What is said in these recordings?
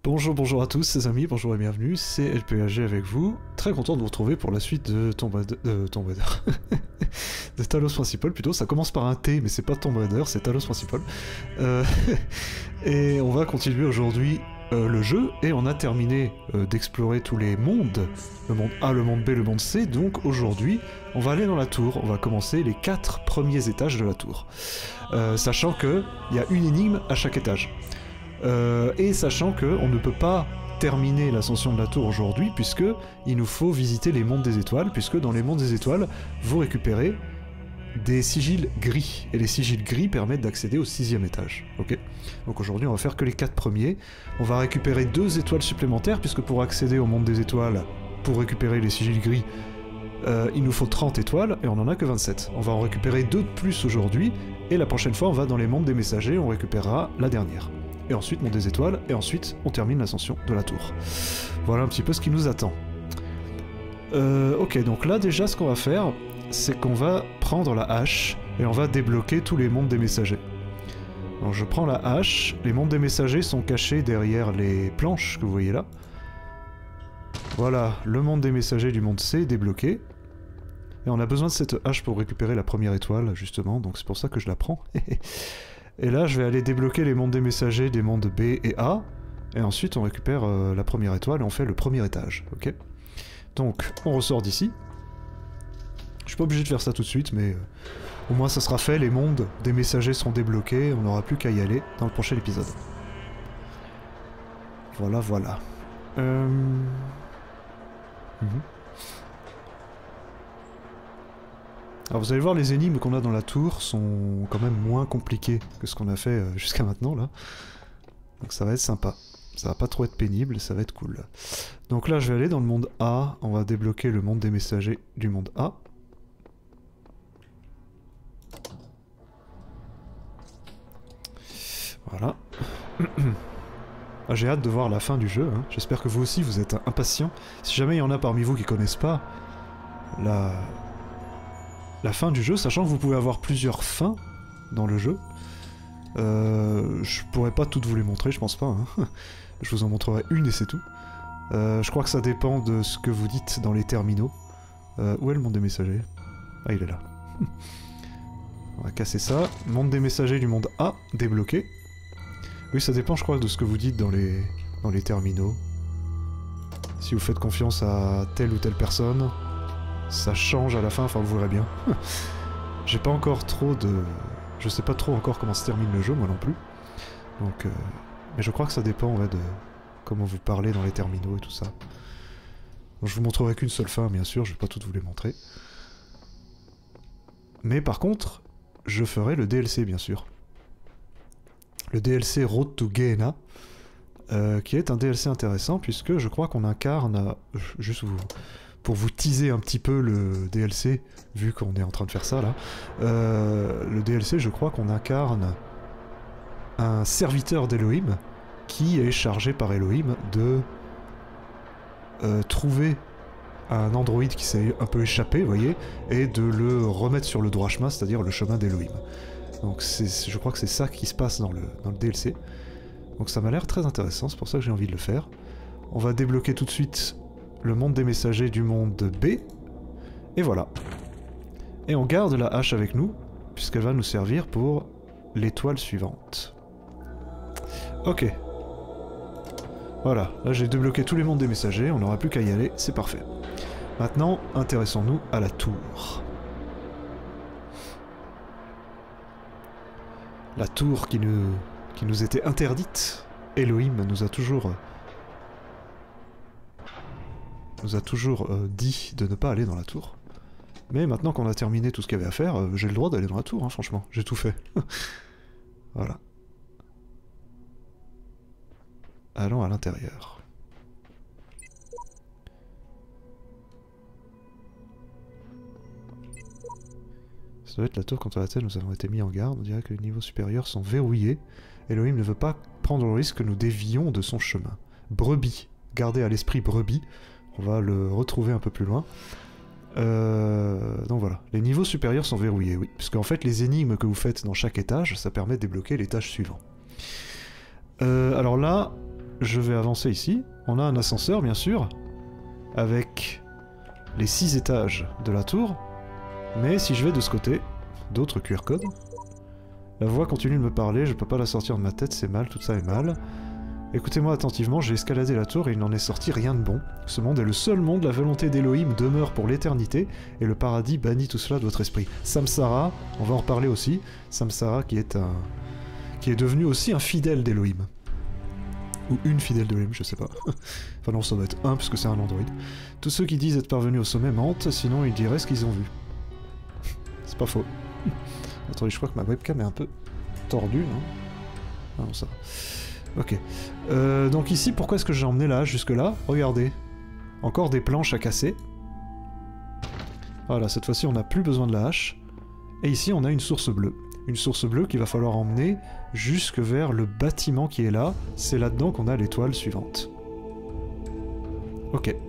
Bonjour, bonjour à tous les amis, bonjour et bienvenue, c'est LPAG avec vous. Très content de vous retrouver pour la suite de Tomb Raider... de Talos Principal plutôt, ça commence par un T mais c'est pas Tomb Raider, c'est Talos Principal. Et on va continuer aujourd'hui le jeu et on a terminé d'explorer tous les mondes, le monde A, le monde B, le monde C, donc aujourd'hui on va aller dans la tour, on va commencer les 4 premiers étages de la tour. Sachant qu'il y a une énigme à chaque étage. Et sachant qu'on ne peut pas terminer l'ascension de la tour aujourd'hui, puisque il nous faut visiter les mondes des étoiles, puisque dans les mondes des étoiles, vous récupérez des sigils gris, et les sigils gris permettent d'accéder au 6e étage. Ok. Donc aujourd'hui on va faire que les 4 premiers, on va récupérer 2 étoiles supplémentaires, puisque pour accéder au monde des étoiles, pour récupérer les sigils gris, il nous faut 30 étoiles, et on en a que 27. On va en récupérer 2 de plus aujourd'hui, et la prochaine fois on va dans les mondes des messagers, on récupérera la dernière. Et ensuite monde des étoiles, et ensuite on termine l'ascension de la tour. Voilà un petit peu ce qui nous attend. Ok, donc là déjà ce qu'on va faire, c'est qu'on va prendre la hache, et on va débloquer tous les mondes des messagers. Donc je prends la hache, les mondes des messagers sont cachés derrière les planches que vous voyez là. Voilà, le monde des messagers du monde C est débloqué. Et on a besoin de cette hache pour récupérer la première étoile, justement, donc c'est pour ça que je la prends. Et là, je vais aller débloquer les mondes des messagers des mondes B et A. Et ensuite, on récupère la première étoile et on fait le premier étage. Ok. Donc, on ressort d'ici. Je suis pas obligé de faire ça tout de suite, mais au moins ça sera fait. Les mondes des messagers seront débloqués. On n'aura plus qu'à y aller dans le prochain épisode. Voilà, voilà. Alors vous allez voir, les énigmes qu'on a dans la tour sont quand même moins compliquées que ce qu'on a fait jusqu'à maintenant là. Donc ça va être sympa. Ça va pas trop être pénible, ça va être cool. Donc là je vais aller dans le monde A, on va débloquer le monde des messagers du monde A. Voilà. Ah, j'ai hâte de voir la fin du jeu, hein. J'espère que vous aussi vous êtes impatients. Si jamais il y en a parmi vous qui connaissent pas la fin du jeu, sachant que vous pouvez avoir plusieurs fins dans le jeu. Je pourrais pas toutes vous les montrer, je pense pas. Hein. Je vous en montrerai une et c'est tout. Je crois que ça dépend de ce que vous dites dans les terminaux. Où est le monde des messagers? Ah, il est là. On va casser ça. Monde des messagers du monde A, débloqué. Oui, ça dépend, je crois, de ce que vous dites dans les terminaux. Si vous faites confiance à telle ou telle personne, ça change à la fin, enfin vous verrez bien. J'ai pas encore trop de... Je sais pas trop encore comment se termine le jeu, moi non plus. Donc, mais je crois que ça dépend ouais, de comment vous parlez dans les terminaux et tout ça. Donc, je vous montrerai qu'une seule fin, bien sûr, je vais pas toutes vous les montrer. Mais par contre, je ferai le DLC, bien sûr. Le DLC Road to Gehenna, qui est un DLC intéressant, puisque je crois qu'on incarne... juste vous... Pour vous teaser un petit peu le DLC, vu qu'on est en train de faire ça là, le DLC, je crois qu'on incarne un serviteur d'Elohim qui est chargé par Elohim de trouver un androïde qui s'est un peu échappé, vous voyez, et de le remettre sur le droit chemin, c'est-à-dire le chemin d'Elohim. Donc je crois que c'est ça qui se passe dans le DLC. Donc ça m'a l'air très intéressant, c'est pour ça que j'ai envie de le faire. On va débloquer tout de suite le monde des messagers du monde B, et voilà. Et on garde la hache avec nous, puisqu'elle va nous servir pour l'étoile suivante. Ok. Voilà, là j'ai débloqué tous les mondes des messagers, on n'aura plus qu'à y aller, c'est parfait. Maintenant, intéressons-nous à la tour. La tour qui nous était interdite. Elohim nous a toujours dit de ne pas aller dans la tour. Mais maintenant qu'on a terminé tout ce qu'il y avait à faire, j'ai le droit d'aller dans la tour, hein, franchement. J'ai tout fait. Voilà. Allons à l'intérieur. Ça doit être la tour contre laquelle nous avons été mis en garde. On dirait que les niveaux supérieurs sont verrouillés. Elohim ne veut pas prendre le risque que nous dévions de son chemin. Brebis. Gardez à l'esprit brebis. On va le retrouver un peu plus loin. Donc voilà, les niveaux supérieurs sont verrouillés, oui. Parce qu'en fait, les énigmes que vous faites dans chaque étage, ça permet de débloquer l'étage suivant. Alors là, je vais avancer ici. On a un ascenseur, bien sûr, avec les 6 étages de la tour. Mais si je vais de ce côté, d'autres QR codes. La voix continue de me parler, je peux pas la sortir de ma tête, c'est mal, tout ça est mal. Écoutez-moi attentivement, j'ai escaladé la tour et il n'en est sorti rien de bon. Ce monde est le seul monde, la volonté d'Elohim demeure pour l'éternité, et le paradis bannit tout cela de votre esprit. Samsara, on va en reparler aussi, Samsara qui est devenu aussi un fidèle d'Elohim. Ou une fidèle d'Elohim, je sais pas. Enfin non, ça doit être un, puisque c'est un androïde. Tous ceux qui disent être parvenus au sommet mentent, sinon ils diraient ce qu'ils ont vu. C'est pas faux. Attendez, je crois que ma webcam est un peu tordue, non? Ah non, ça va. Ok. Donc ici, pourquoi est-ce que j'ai emmené la hache jusque là? Regardez. Encore des planches à casser. Voilà, cette fois-ci on n'a plus besoin de la hache. Et ici on a une source bleue. Une source bleue qu'il va falloir emmener jusque vers le bâtiment qui est là. C'est là-dedans qu'on a l'étoile suivante. Ok.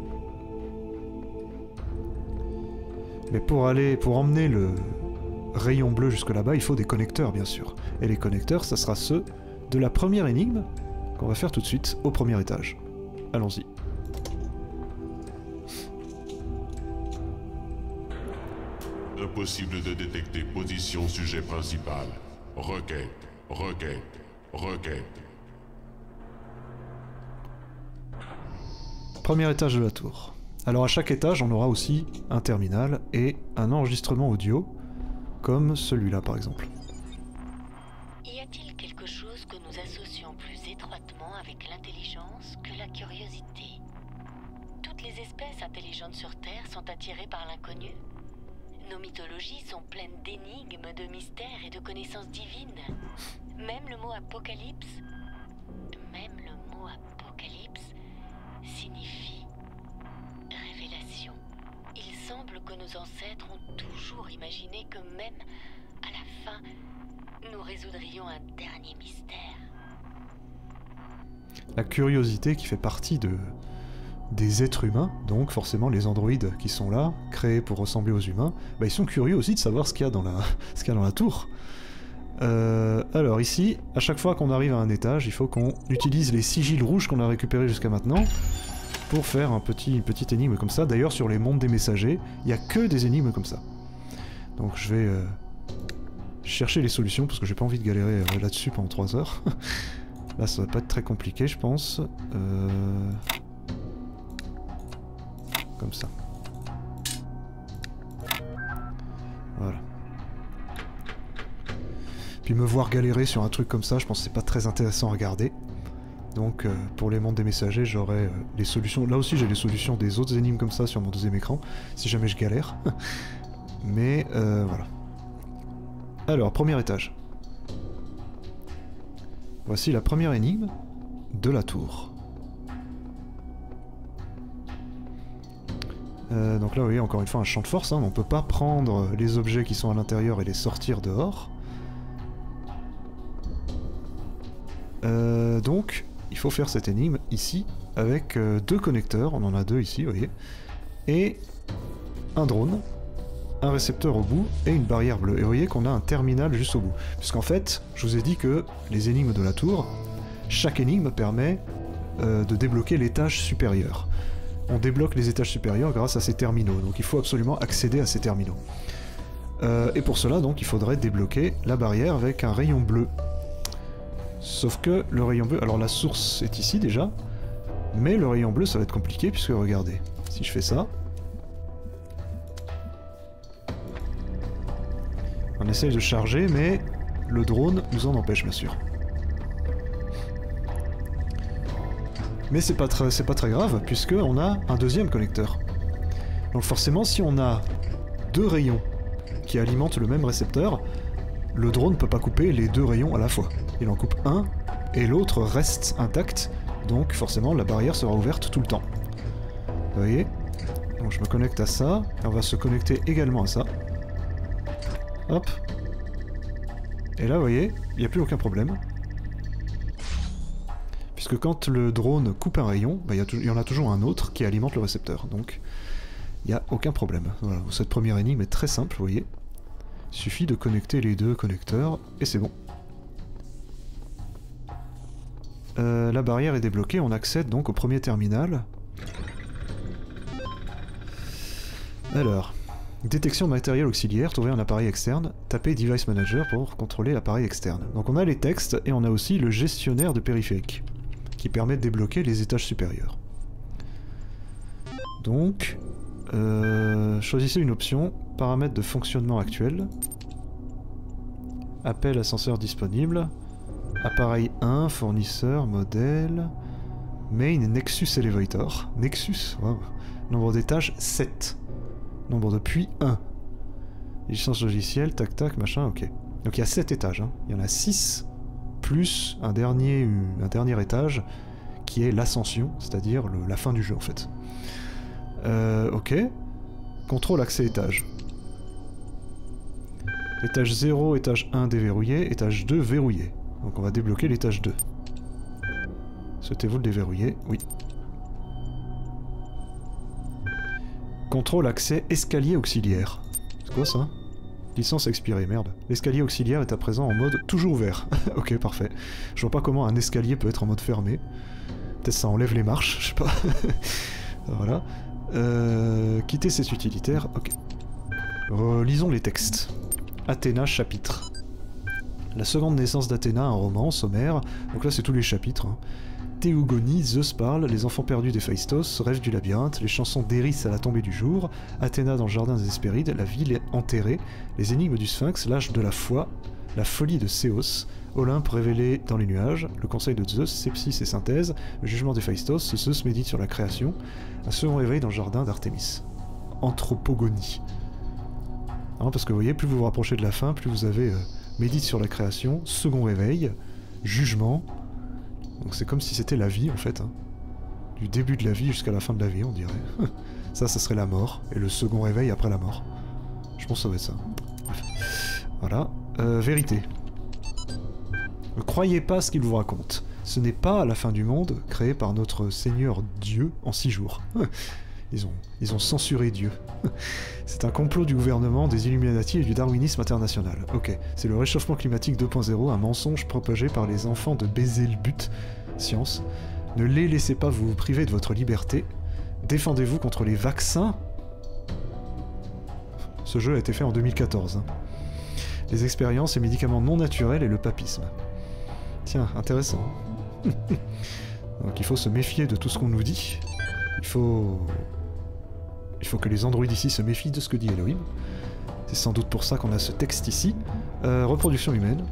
Mais pour emmener le rayon bleu jusque là-bas, il faut des connecteurs bien sûr. Et les connecteurs, ça sera ceux de la première énigme qu'on va faire tout de suite au premier étage. Allons-y. Impossible de détecter position sujet principal. Requête, requête, requête. Premier étage de la tour. Alors à chaque étage, on aura aussi un terminal et un enregistrement audio, comme celui-là par exemple. Y a-t-il quelque chose que nous associons plus étroitement avec l'intelligence que la curiosité? Toutes les espèces intelligentes sur Terre sont attirées par l'inconnu. Nos mythologies sont pleines d'énigmes, de mystères et de connaissances divines. Même le mot apocalypse signifie révélation. Il semble que nos ancêtres ont toujours imaginé que même à la fin, nous résoudrions un dernier mystère. La curiosité qui fait partie des êtres humains, donc forcément les androïdes qui sont là, créés pour ressembler aux humains, bah ils sont curieux aussi de savoir ce qu'il y a dans la tour. Alors ici, à chaque fois qu'on arrive à un étage, il faut qu'on utilise les sigils rouges qu'on a récupérés jusqu'à maintenant pour faire une petite énigme comme ça. D'ailleurs sur les mondes des messagers, il n'y a que des énigmes comme ça. Donc je vais chercher les solutions parce que j'ai pas envie de galérer là-dessus pendant 3 heures. Là ça va pas être très compliqué je pense. Comme ça. Voilà. Puis me voir galérer sur un truc comme ça, je pense que c'est pas très intéressant à regarder. Donc pour les mondes des messagers, j'aurai les solutions. Là aussi j'ai les solutions des autres énigmes comme ça sur mon deuxième écran, si jamais je galère. Mais voilà. Alors, premier étage. Voici la première énigme de la tour. Donc là, vous voyez, encore une fois, un champ de force. Hein, on ne peut pas prendre les objets qui sont à l'intérieur et les sortir dehors. Donc, il faut faire cette énigme ici, avec 2 connecteurs. On en a 2 ici, vous voyez. Et un drone, un récepteur au bout et une barrière bleue. Et vous voyez qu'on a un terminal juste au bout. Puisqu'en fait, je vous ai dit que les énigmes de la tour, chaque énigme permet de débloquer l'étage supérieur. On débloque les étages supérieurs grâce à ces terminaux, donc il faut absolument accéder à ces terminaux. Et pour cela, donc, il faudrait débloquer la barrière avec un rayon bleu. Sauf que le rayon bleu... Alors la source est ici déjà, mais le rayon bleu ça va être compliqué puisque regardez, si je fais ça... On essaye de charger, mais le drone nous en empêche bien sûr. Mais c'est pas très grave, puisque on a un deuxième connecteur. Donc forcément, si on a 2 rayons qui alimentent le même récepteur, le drone ne peut pas couper les 2 rayons à la fois. Il en coupe un, et l'autre reste intact, donc forcément la barrière sera ouverte tout le temps. Vous voyez? Donc je me connecte à ça, et on va se connecter également à ça. Hop. Et là, vous voyez, il n'y a plus aucun problème. Puisque quand le drone coupe un rayon, bah, il y en a toujours un autre qui alimente le récepteur. Donc, il n'y a aucun problème. Voilà, cette première énigme est très simple, vous voyez. Il suffit de connecter les 2 connecteurs, et c'est bon. La barrière est débloquée, on accède donc au premier terminal. Alors, détection matériel auxiliaire, trouver un appareil externe, tapez Device Manager pour contrôler l'appareil externe. Donc on a les textes et on a aussi le gestionnaire de périphérique qui permet de débloquer les étages supérieurs. Donc, choisissez une option, paramètres de fonctionnement actuel, appel ascenseur disponible, appareil 1, fournisseur, modèle, main Nexus Elevator, Nexus, wow. Nombre d'étages 7. Nombre de puits 1. Licence logicielle, tac tac, machin, ok. Donc il y a 7 étages, hein. Il y en a 6, plus un dernier étage, qui est l'ascension, c'est-à-dire la fin du jeu en fait. Ok. Contrôle accès étage. Étage 0, étage 1 déverrouillé, étage 2 verrouillé. Donc on va débloquer l'étage 2. Souhaitez-vous le déverrouiller? Oui. Contrôle accès escalier auxiliaire. C'est quoi ça? Licence expirée, merde. L'escalier auxiliaire est à présent en mode toujours ouvert. Ok, parfait. Je vois pas comment un escalier peut être en mode fermé. Peut-être ça enlève les marches, je sais pas. Voilà. Quitter cet utilitaire, ok. Relisons les textes. Athéna, chapitre. La seconde naissance d'Athéna, un roman, sommaire. Donc là c'est tous les chapitres. Hein. Théogonie, Zeus parle, les enfants perdus d'Héphaïstos, rêve du labyrinthe, les chansons d'Eris à la tombée du jour, Athéna dans le jardin des Hespérides, la ville enterrée, les énigmes du Sphinx, l'âge de la foi, la folie de Céos, Olympe révélé dans les nuages, le conseil de Zeus, Sepsis et synthèse, le jugement d'Héphaïstos, Zeus médite sur la création, un second réveil dans le jardin d'Artémis. Anthropogonie. Hein, parce que vous voyez, plus vous vous rapprochez de la fin, plus vous avez médite sur la création, second réveil, jugement. Donc c'est comme si c'était la vie en fait. Hein. Du début de la vie jusqu'à la fin de la vie, on dirait. Ça serait la mort, et le second réveil après la mort. Je pense que ça va être ça. Voilà. Vérité. Ne croyez pas ce qu'il vous raconte. Ce n'est pas la fin du monde créée par notre Seigneur Dieu en 6 jours. Ils ont censuré Dieu. C'est un complot du gouvernement, des Illuminati et du darwinisme international. Ok, c'est le réchauffement climatique 2.0, un mensonge propagé par les enfants de Bézélbut, science. Ne les laissez pas vous priver de votre liberté. Défendez-vous contre les vaccins. Ce jeu a été fait en 2014. Hein. Les expériences et médicaments non naturels et le papisme. Tiens, intéressant. Donc il faut se méfier de tout ce qu'on nous dit. Il faut que les androïdes ici se méfient de ce que dit Elohim. C'est sans doute pour ça qu'on a ce texte ici. Reproduction humaine.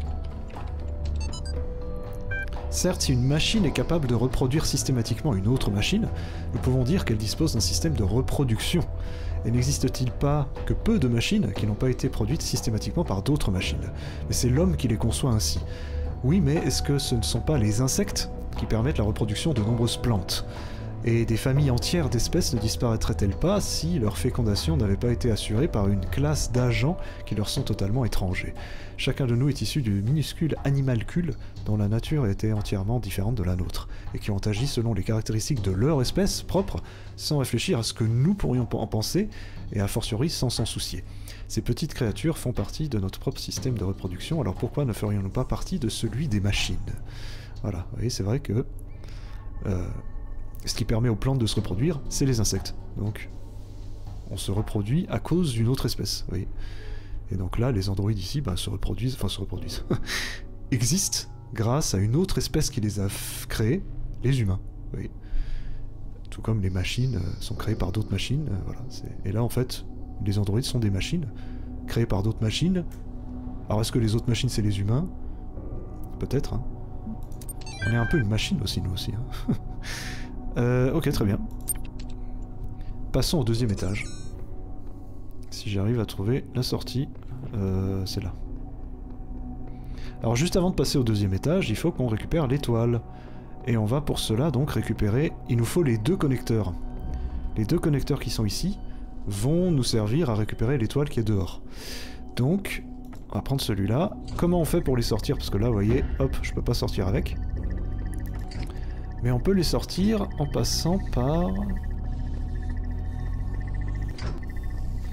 Certes, si une machine est capable de reproduire systématiquement une autre machine, nous pouvons dire qu'elle dispose d'un système de reproduction. Et n'existe-t-il pas que peu de machines qui n'ont pas été produites systématiquement par d'autres machines? Mais c'est l'homme qui les conçoit ainsi. Oui, mais est-ce que ce ne sont pas les insectes qui permettent la reproduction de nombreuses plantes? Et des familles entières d'espèces ne disparaîtraient-elles pas si leur fécondation n'avait pas été assurée par une classe d'agents qui leur sont totalement étrangers? Chacun de nous est issu du minuscule animalcule dont la nature était entièrement différente de la nôtre, et qui ont agi selon les caractéristiques de leur espèce propre, sans réfléchir à ce que nous pourrions en penser, et a fortiori sans s'en soucier. Ces petites créatures font partie de notre propre système de reproduction, alors pourquoi ne ferions-nous pas partie de celui des machines? Voilà, vous voyez, c'est vrai que... ce qui permet aux plantes de se reproduire, c'est les insectes. Donc, on se reproduit à cause d'une autre espèce, oui. Et donc là, les androïdes ici, bah, se reproduisent, existent grâce à une autre espèce qui les a créés, les humains, oui. Tout comme les machines sont créées par d'autres machines, voilà. Et là, en fait, les androïdes sont des machines, créées par d'autres machines. Alors, est-ce que les autres machines, c'est les humains? Peut-être, hein. On est un peu une machine aussi, nous aussi, hein. Ok, très bien. Passons au deuxième étage. Si j'arrive à trouver la sortie, c'est là. Alors juste avant de passer au deuxième étage, il faut qu'on récupère l'étoile. Et on va pour cela donc récupérer... Il nous faut les 2 connecteurs. Les 2 connecteurs qui sont ici vont nous servir à récupérer l'étoile qui est dehors. Donc, on va prendre celui-là. Comment on fait pour les sortir? Parce que là, vous voyez, hop, je peux pas sortir avec. Mais on peut les sortir en passant par...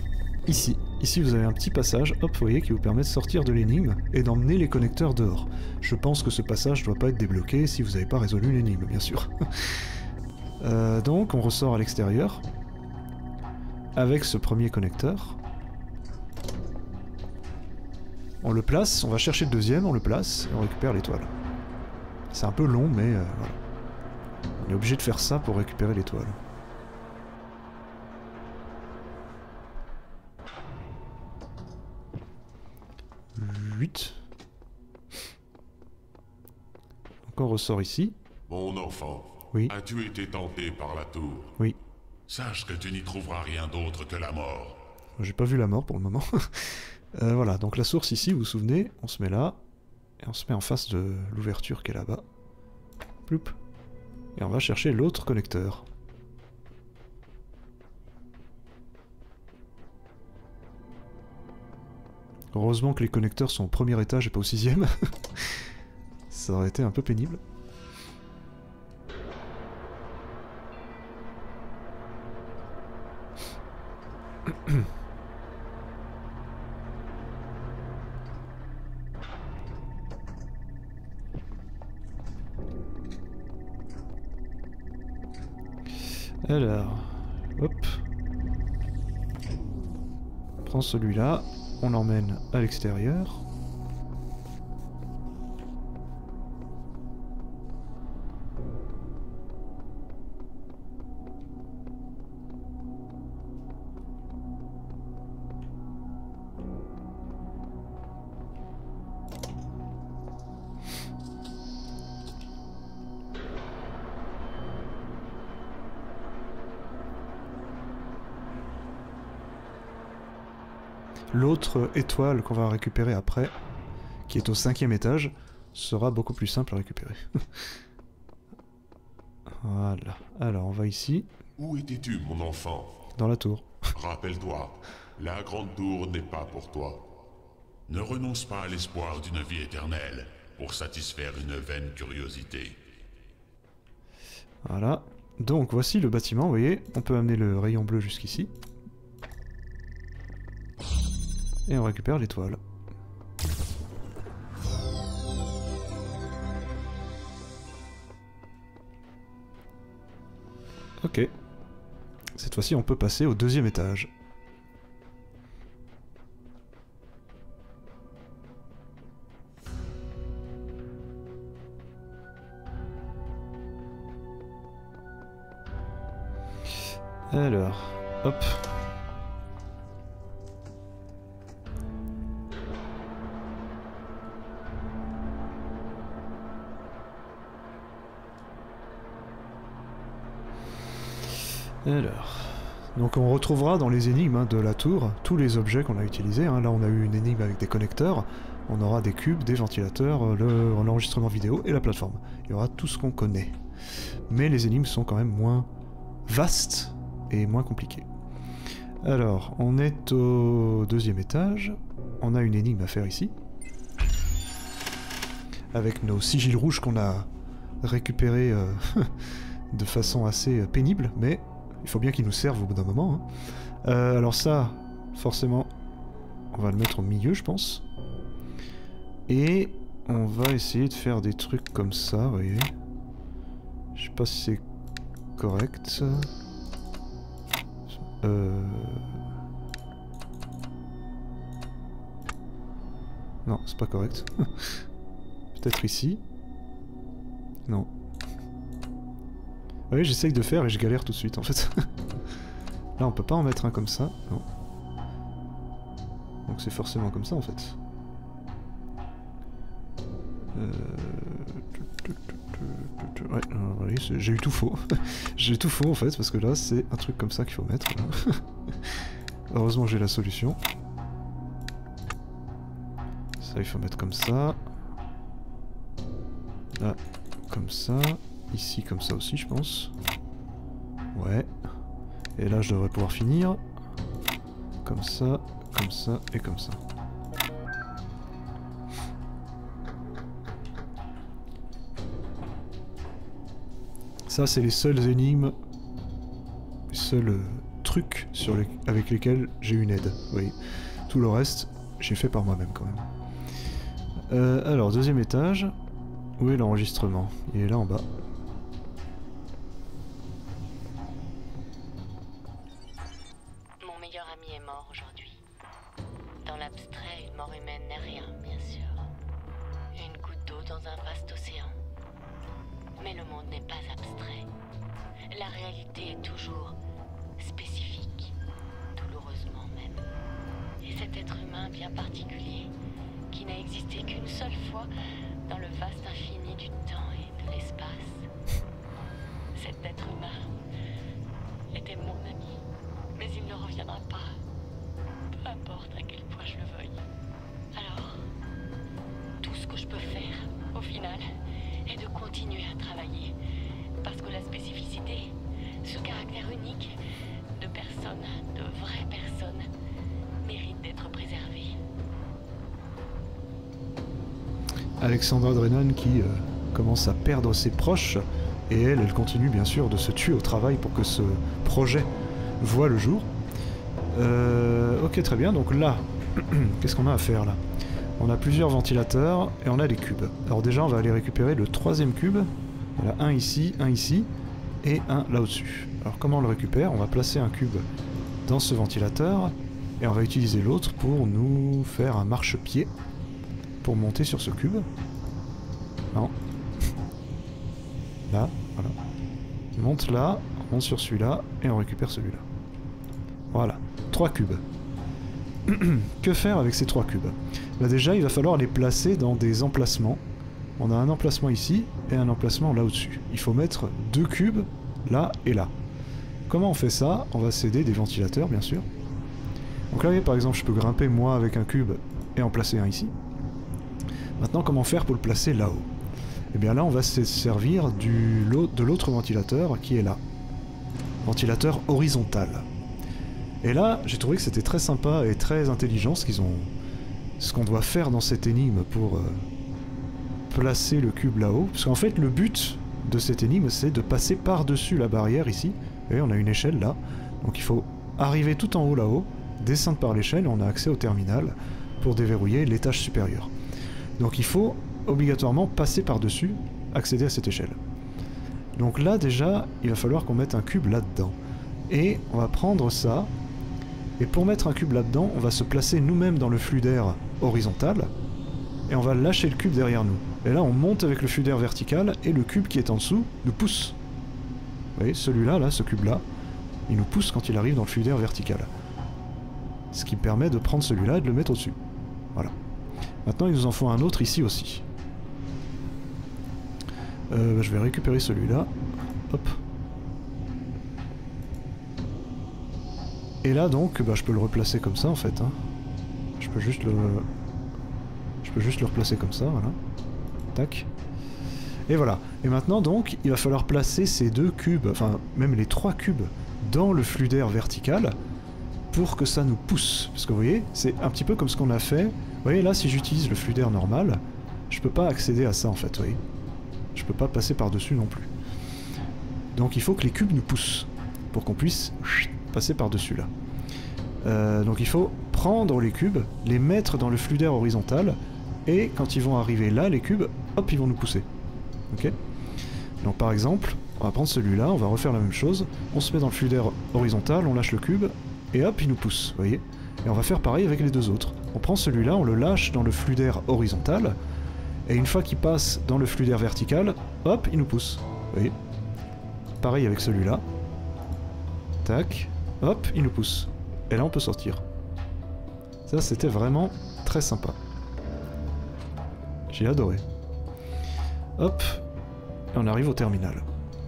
ici. Ici vous avez un petit passage, hop, vous voyez, qui vous permet de sortir de l'énigme et d'emmener les connecteurs dehors. Je pense que ce passage doit pas être débloqué si vous n'avez pas résolu l'énigme, bien sûr. Donc on ressort à l'extérieur avec ce premier connecteur. On le place, on va chercher le deuxième, on le place et on récupère l'étoile. C'est un peu long, mais voilà. On est obligé de faire ça pour récupérer l'étoile. Donc on ressort ici. Mon enfant, Oui. as-tu été tenté par la tour? Oui. Sache que tu n'y trouveras rien d'autre que la mort. J'ai pas vu la mort pour le moment. Voilà, donc la source ici, vous vous souvenez, on se met là, et on se met en face de l'ouverture qui est là-bas. Ploup. Et on va chercher l'autre connecteur. Heureusement que les connecteurs sont au premier étage et pas au 6e. Ça aurait été un peu pénible. Alors, hop. On prend celui-là, on l'emmène à l'extérieur. L'autre étoile qu'on va récupérer après, qui est au 5e étage, sera beaucoup plus simple à récupérer. Voilà. Alors on va ici. Où étais-tu, mon enfant? Dans la tour. Rappelle-toi, la grande tour n'est pas pour toi. Ne renonce pas à l'espoir d'une vie éternelle pour satisfaire une vaine curiosité. Voilà. Donc voici le bâtiment, vous voyez, on peut amener le rayon bleu jusqu'ici. Et on récupère l'étoile. Ok. Cette fois-ci, on peut passer au 2e étage. Alors, hop. Alors, donc on retrouvera dans les énigmes de la tour tous les objets qu'on a utilisés. Là on a eu une énigme avec des connecteurs, on aura des cubes, des ventilateurs, l'enregistrement vidéo et la plateforme. Il y aura tout ce qu'on connaît. Mais les énigmes sont quand même moins vastes et moins compliquées. Alors, on est au 2e étage, on a une énigme à faire ici. Avec nos sigils rouges qu'on a récupérés de façon assez pénible, mais il faut bien qu'ils nous servent au bout d'un moment. Alors ça, forcément, on va le mettre au milieu, je pense. Et on va essayer de faire des trucs comme ça, vous voyez. Je sais pas si c'est correct. Non, c'est pas correct. Peut-être ici. Non. Oui, j'essaye de faire et je galère tout de suite en fait. Là, on peut pas en mettre un comme ça, non. Donc c'est forcément comme ça en fait. Ouais, oui, j'ai eu tout faux. J'ai tout faux en fait, parce que là, c'est un truc comme ça qu'il faut mettre. Heureusement, j'ai la solution. Ça, il faut mettre comme ça. Là, comme ça. Ici, comme ça aussi, je pense. Ouais. Et là, je devrais pouvoir finir. Comme ça et comme ça. Ça, c'est les seules énigmes, les seuls trucs avec lesquels j'ai une aide. Oui. Tout le reste, j'ai fait par moi-même quand même. Alors, deuxième étage. Où est l'enregistrement? Il est là en bas. Mon meilleur ami est mort aujourd'hui. Dans l'abstrait, une mort humaine n'est rien, bien sûr. Une goutte d'eau dans un vaste océan. Mais le monde n'est pas abstrait. La réalité est toujours spécifique, douloureusement même. Et cet être humain bien particulier, qui n'a existé qu'une seule fois dans le vaste infini du temps et de l'espace. Cet être humain était mon ami, mais il ne reviendra pas, peu importe à quel point je le veuille. Alors, tout ce que je peux faire, au final, est de continuer à travailler, parce que la spécificité, ce caractère unique de personnes, de vraies personnes, mérite d'être préservé. Alexandra Drennan qui commence à perdre ses proches, et elle continue bien sûr de se tuer au travail pour que ce projet voit le jour. Ok, très bien, donc là, qu'est-ce qu'on a à faire là? On a plusieurs ventilateurs et on a des cubes. Alors déjà, on va aller récupérer le troisième cube. Voilà, un ici et un là au-dessus. Alors comment on le récupère? On va placer un cube dans ce ventilateur et on va utiliser l'autre pour nous faire un marchepied pour monter sur ce cube. Non. Là, voilà. On monte là, on monte sur celui-là et on récupère celui-là. Voilà, 3 cubes. Que faire avec ces 3 cubes? Bah déjà, il va falloir les placer dans des emplacements. On a un emplacement ici et un emplacement là au-dessus. Il faut mettre 2 cubes là et là. Comment on fait ça? On va s'aider des ventilateurs, bien sûr. Donc là, par exemple, je peux grimper moi avec un cube et en placer un ici. Maintenant, comment faire pour le placer là-haut? Et bien là, on va se servir de l'autre ventilateur qui est là. Ventilateur horizontal. Et là, j'ai trouvé que c'était très sympa et très intelligent ce qu'on doit faire dans cette énigme pour placer le cube là-haut. Parce qu'en fait, le but de cette énigme, c'est de passer par-dessus la barrière ici. Et on a une échelle là. Donc il faut arriver tout en haut là-haut, descendre par l'échelle et on a accès au terminal pour déverrouiller l'étage supérieur. Donc il faut obligatoirement passer par-dessus, accéder à cette échelle. Donc là déjà, il va falloir qu'on mette un cube là-dedans. Et on va prendre ça, et pour mettre un cube là-dedans, on va se placer nous-mêmes dans le flux d'air horizontal, et on va lâcher le cube derrière nous. Et là on monte avec le flux d'air vertical, et le cube qui est en dessous nous pousse. Vous voyez, celui-là, là, ce cube-là, il nous pousse quand il arrive dans le flux d'air vertical. Ce qui permet de prendre celui-là et de le mettre au-dessus. Voilà. Maintenant il nous en faut un autre ici aussi. Je vais récupérer celui-là. Hop. Et là donc, je peux le replacer comme ça en fait. Hein. Je peux juste le replacer comme ça, voilà. Tac. Et voilà. Et maintenant donc, il va falloir placer ces 2 cubes, enfin même les 3 cubes, dans le flux d'air vertical pour que ça nous pousse. Parce que vous voyez, c'est un petit peu comme ce qu'on a fait. Vous voyez là, si j'utilise le flux d'air normal, je peux pas accéder à ça en fait, vous voyez. Je peux pas passer par-dessus non plus. Donc il faut que les cubes nous poussent pour qu'on puisse passer par-dessus là. Donc il faut prendre les cubes, les mettre dans le flux d'air horizontal, et quand ils vont arriver là, les cubes, hop, ils vont nous pousser. Ok? Donc par exemple, on va prendre celui-là, on va refaire la même chose, on se met dans le flux d'air horizontal, on lâche le cube, et hop, il nous pousse, vous voyez? Et on va faire pareil avec les 2 autres. On prend celui-là, on le lâche dans le flux d'air horizontal, et une fois qu'il passe dans le flux d'air vertical, hop, il nous pousse. Vous voyez? Pareil avec celui-là. Tac. Hop, il nous pousse. Et là, on peut sortir. Ça, c'était vraiment très sympa. J'ai adoré. Hop. Et on arrive au terminal.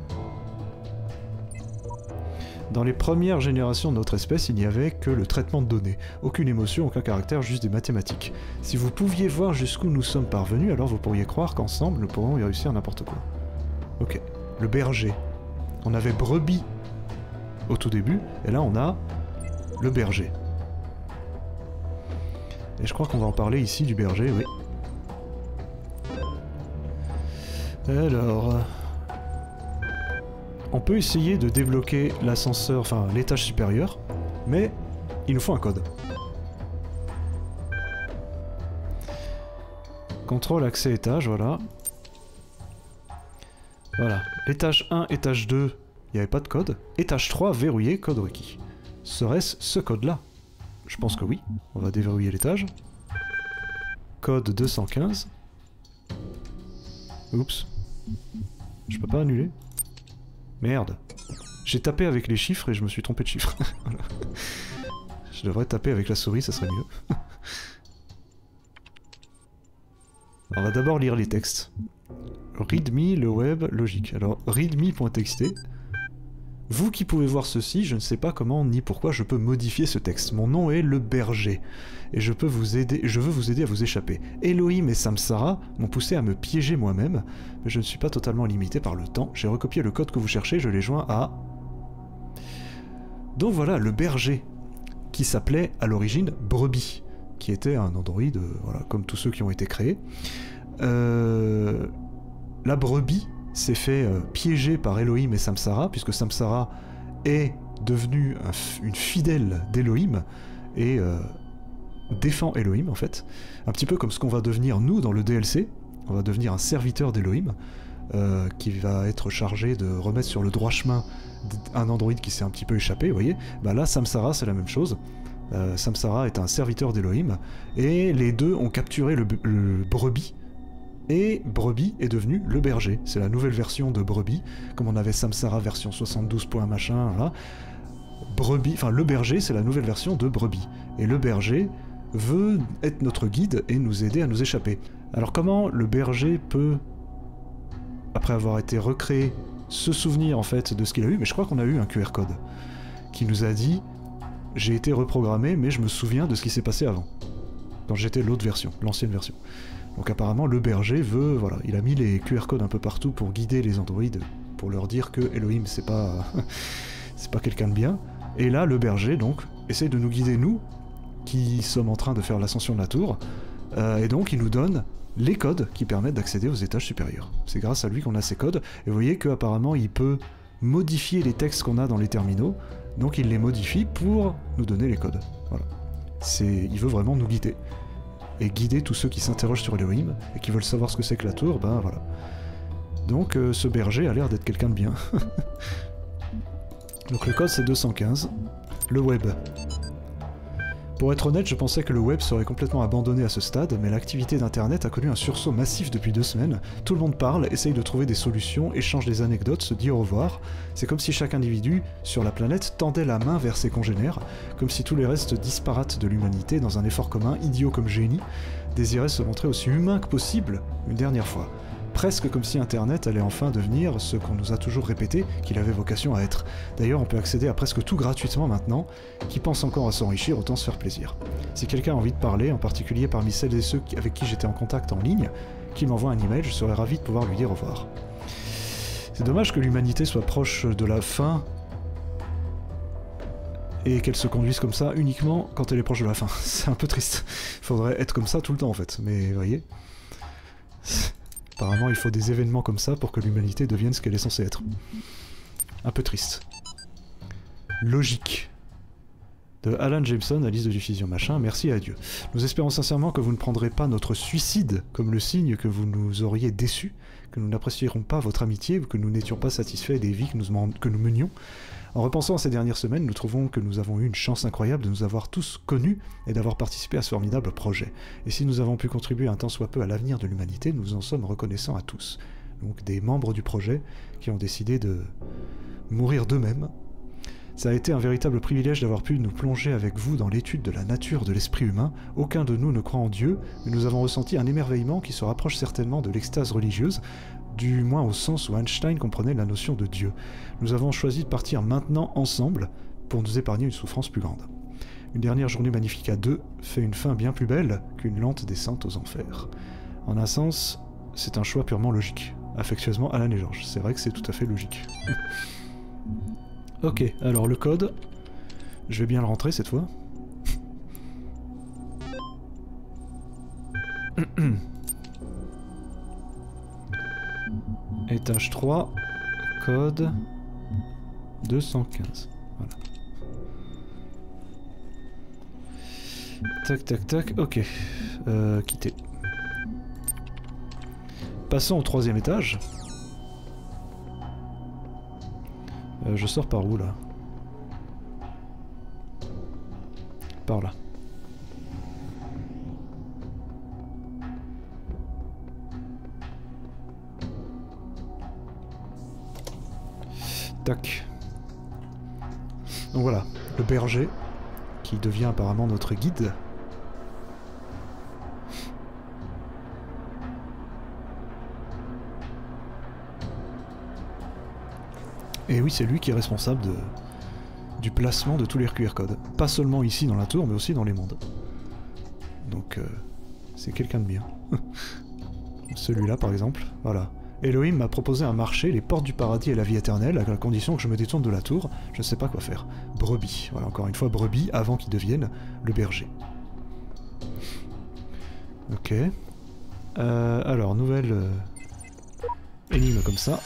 Dans les premières générations de notre espèce, il n'y avait que le traitement de données. Aucune émotion, aucun caractère, juste des mathématiques. Si vous pouviez voir jusqu'où nous sommes parvenus, alors vous pourriez croire qu'ensemble, nous pourrons y réussir n'importe quoi. Ok. Le berger. On avait brebis au tout début, et là on a le berger. Et je crois qu'on va en parler ici du berger, oui. Alors... On peut essayer de débloquer l'ascenseur, enfin l'étage supérieur, mais il nous faut un code. Contrôle, accès, étage, voilà. Voilà. Étage 1, étage 2, il n'y avait pas de code. Étage 3, verrouillé, code requis. Serait-ce ce code-là? Je pense que oui. On va déverrouiller l'étage. Code 215. Oups. Je peux pas annuler? Merde. J'ai tapé avec les chiffres et je me suis trompé de chiffre. Voilà. Je devrais taper avec la souris, ça serait mieux. On va d'abord lire les textes. Readme, le web, logique. Alors, readme.txt. Vous qui pouvez voir ceci, je ne sais pas comment ni pourquoi je peux modifier ce texte. Mon nom est le berger, et je veux vous aider à vous échapper. Elohim et Samsara m'ont poussé à me piéger moi-même, mais je ne suis pas totalement limité par le temps. J'ai recopié le code que vous cherchez, je l'ai joint à... Donc voilà, le berger, qui s'appelait à l'origine Brebis, qui était un androïde, voilà, comme tous ceux qui ont été créés. La brebis s'est fait piéger par Elohim et Samsara, puisque Samsara est devenu une fidèle d'Elohim et défend Elohim en fait. Un petit peu comme ce qu'on va devenir nous dans le DLC. On va devenir un serviteur d'Elohim qui va être chargé de remettre sur le droit chemin un androïde qui s'est un petit peu échappé, vous voyez. Bah là, Samsara, c'est la même chose. Samsara est un serviteur d'Elohim et les deux ont capturé le brebis. Et Brebis est devenu le berger. C'est la nouvelle version de Brebis, comme on avait Samsara version 72. Machin, là. Brebis, enfin le berger, c'est la nouvelle version de Brebis. Et le berger veut être notre guide et nous aider à nous échapper. Alors comment le berger peut, après avoir été recréé, se souvenir en fait de ce qu'il a eu? Mais je crois qu'on a eu un QR code qui nous a dit « J'ai été reprogrammé, mais je me souviens de ce qui s'est passé avant. » Quand j'étais l'autre version, l'ancienne version. Donc apparemment le berger veut, voilà, il a mis les QR codes un peu partout pour guider les androïdes, pour leur dire que Elohim c'est pas c'est pas quelqu'un de bien. Et là le berger donc essaie de nous guider nous, qui sommes en train de faire l'ascension de la tour, et donc il nous donne les codes qui permettent d'accéder aux étages supérieurs. C'est grâce à lui qu'on a ces codes, et vous voyez qu'apparemment il peut modifier les textes qu'on a dans les terminaux, donc il les modifie pour nous donner les codes. Voilà. Il veut vraiment nous guider. Et guider tous ceux qui s'interrogent sur Elohim et qui veulent savoir ce que c'est que la tour, ben voilà. Donc ce berger a l'air d'être quelqu'un de bien. Donc le code c'est 215. Le web. Pour être honnête, je pensais que le web serait complètement abandonné à ce stade, mais l'activité d'internet a connu un sursaut massif depuis 2 semaines. Tout le monde parle, essaye de trouver des solutions, échange des anecdotes, se dit au revoir. C'est comme si chaque individu sur la planète tendait la main vers ses congénères, comme si tous les restes disparates de l'humanité, dans un effort commun, idiot comme génie, désiraient se montrer aussi humains que possible une dernière fois. Presque comme si Internet allait enfin devenir ce qu'on nous a toujours répété qu'il avait vocation à être. D'ailleurs, on peut accéder à presque tout gratuitement maintenant. Qui pense encore à s'enrichir, autant se faire plaisir. Si quelqu'un a envie de parler, en particulier parmi celles et ceux avec qui j'étais en contact en ligne, qu'il m'envoie un email, je serais ravi de pouvoir lui dire au revoir. C'est dommage que l'humanité soit proche de la fin et qu'elle se conduise comme ça uniquement quand elle est proche de la fin. C'est un peu triste. Il faudrait être comme ça tout le temps en fait, mais vous voyez. Apparemment, il faut des événements comme ça pour que l'humanité devienne ce qu'elle est censée être. Un peu triste. Logique. De Alan Jameson, Alice de Diffusion machin, merci à Dieu. Nous espérons sincèrement que vous ne prendrez pas notre suicide comme le signe que vous nous auriez déçus, que nous n'apprécierons pas votre amitié ou que nous n'étions pas satisfaits des vies que nous menions. En repensant à ces dernières semaines, nous trouvons que nous avons eu une chance incroyable de nous avoir tous connus et d'avoir participé à ce formidable projet. Et si nous avons pu contribuer un tant soit peu à l'avenir de l'humanité, nous en sommes reconnaissants à tous. Donc des membres du projet qui ont décidé de mourir d'eux-mêmes. Ça a été un véritable privilège d'avoir pu nous plonger avec vous dans l'étude de la nature de l'esprit humain. Aucun de nous ne croit en Dieu, mais nous avons ressenti un émerveillement qui se rapproche certainement de l'extase religieuse, du moins au sens où Einstein comprenait la notion de Dieu. Nous avons choisi de partir maintenant ensemble pour nous épargner une souffrance plus grande. Une dernière journée magnifique à deux fait une fin bien plus belle qu'une lente descente aux enfers. En un sens, c'est un choix purement logique. Affectueusement, Alan et Georges. C'est vrai que c'est tout à fait logique. Ok, alors le code, je vais bien le rentrer cette fois. Étage 3, code 215. Voilà. Tac, tac, tac. Ok. Quitter. Passons au 3e étage. Je sors par où là? Par là. Tac. Donc voilà, le berger, qui devient apparemment notre guide. Et oui, c'est lui qui est responsable du placement de tous les QR codes. Pas seulement ici dans la tour, mais aussi dans les mondes. Donc, c'est quelqu'un de bien. Celui-là, par exemple, voilà. Elohim m'a proposé un marché, les portes du paradis et la vie éternelle, à la condition que je me détourne de la tour. Je ne sais pas quoi faire. Brebis. Voilà, encore une fois, brebis, avant qu'il devienne le berger. Ok. Alors, nouvelle énigme comme ça.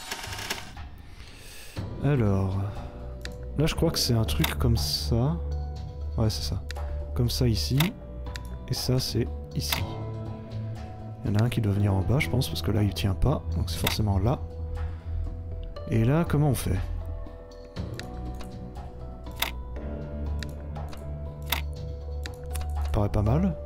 Alors... Là, je crois que c'est un truc comme ça. Ouais, c'est ça. Comme ça ici. Et ça, c'est ici. Il y en a un qui doit venir en bas, je pense, parce que là, il tient pas. Donc c'est forcément là. Et là, comment on fait? Ça paraît pas mal.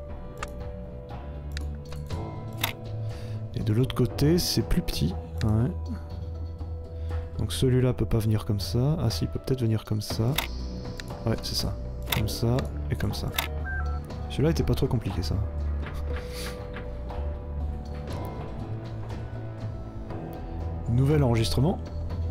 Et de l'autre côté, c'est plus petit. Ouais. Donc celui-là peut pas venir comme ça. Ah si, il peut peut-être venir comme ça. Ouais, c'est ça. Comme ça et comme ça. Celui-là était pas trop compliqué, ça. Nouvel enregistrement.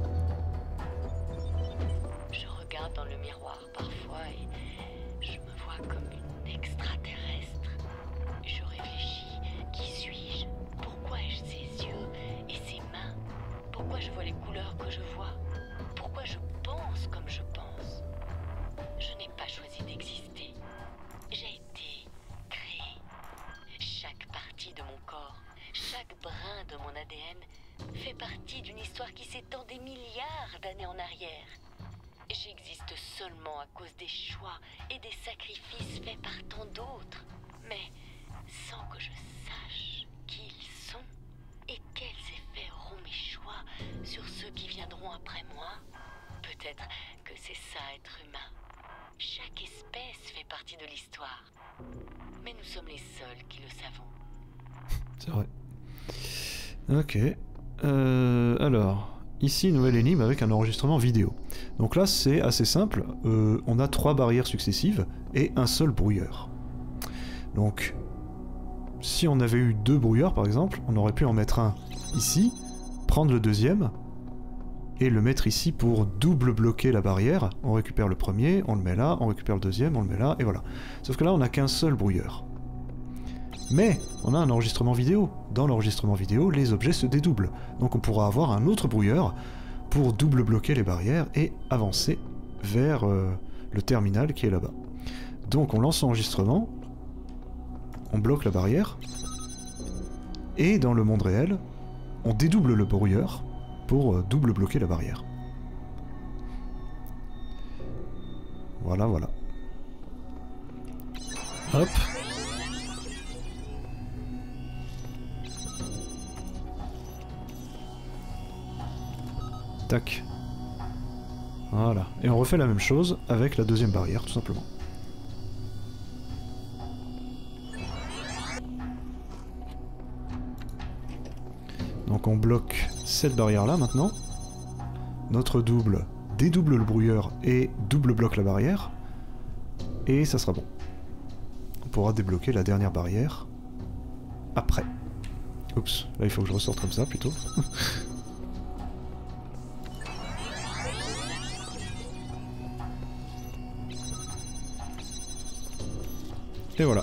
Je regarde dans le miroir parfois et je me vois comme une extraterrestre. Je réfléchis, qui suis-je? Pourquoi ai-je ces yeux et ces mains? Pourquoi je vois les couleurs que je vois? Pourquoi je pense comme je pense? Je n'ai pas choisi d'exister. J'ai été créé. Chaque partie de mon corps, chaque brin de mon ADN fait partie d'une histoire qui s'étend des milliards d'années en arrière. J'existe seulement à cause des choix et des sacrifices faits par tant d'autres, mais sans que je sache qui ils sont et quels effets auront mes choix sur ceux qui viendront après moi. Peut-être que c'est ça être humain. Chaque espèce fait partie de l'histoire, mais nous sommes les seuls qui le savons. C'est vrai. Ok. Alors, ici, nouvelle énigme avec un enregistrement vidéo. Donc là, c'est assez simple. On a 3 barrières successives et un seul brouilleur. Donc, si on avait eu 2 brouilleurs, par exemple, on aurait pu en mettre un ici, prendre le deuxième, et le mettre ici pour double bloquer la barrière. On récupère le premier, on le met là, on récupère le deuxième, on le met là, et voilà. Sauf que là, on n'a qu'un seul brouilleur. Mais on a un enregistrement vidéo. Dans l'enregistrement vidéo, les objets se dédoublent. Donc on pourra avoir un autre brouilleur pour double bloquer les barrières et avancer vers le terminal qui est là-bas. Donc on lance l'enregistrement, on bloque la barrière, et dans le monde réel, on dédouble le brouilleur pour double bloquer la barrière. Voilà, voilà. Hop. Tac. Voilà. Et on refait la même chose avec la deuxième barrière, tout simplement. Donc on bloque cette barrière-là maintenant. Notre double dédouble le brouilleur et double bloque la barrière. Et ça sera bon. On pourra débloquer la dernière barrière après. Oups, là il faut que je ressorte comme ça plutôt. Et voilà.